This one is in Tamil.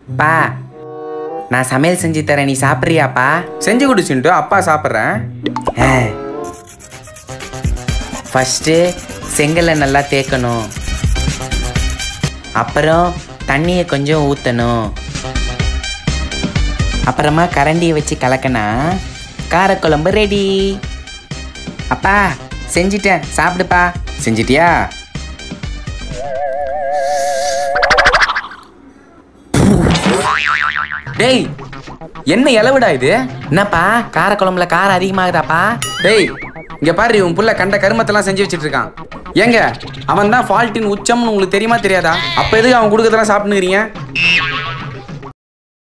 பா நான் சமையல் செஞ்சு தரேன், நீ சாப்பிட்றியாப்பா? செஞ்சு குடிச்சுட்டு அப்பா சாப்பிட்றேன். ஃபஸ்ட்டு செங்கலை நல்லா தேய்க்கணும், அப்புறம் தண்ணியை கொஞ்சம் ஊற்றணும், அப்புறமா கரண்டியை வச்சு கலக்கினா காரக்குழம்பு ரெடி. அப்பா செஞ்சிட்டேன், சாப்பிடுப்பா. செஞ்சிட்டியா? டேய் என்ன இலவுடா இது? என்னப்பா காரக்குழம்புல காரம் அதிகமாகுதாப்பா? டேய் இங்க பாரு, உன் புள்ள கண்ட கருமத்தெல்லாம் செஞ்சு வச்சுட்டு இருக்கான். ஏங்க அவன் தான் ஃபால்ட்டின் உச்சம்னு உங்களுக்கு தெரியுமா தெரியாதா? அப்ப எதுக்கு அவன் கொடுக்கறதெல்லாம் சாப்பிட்டுக்கிறீங்க?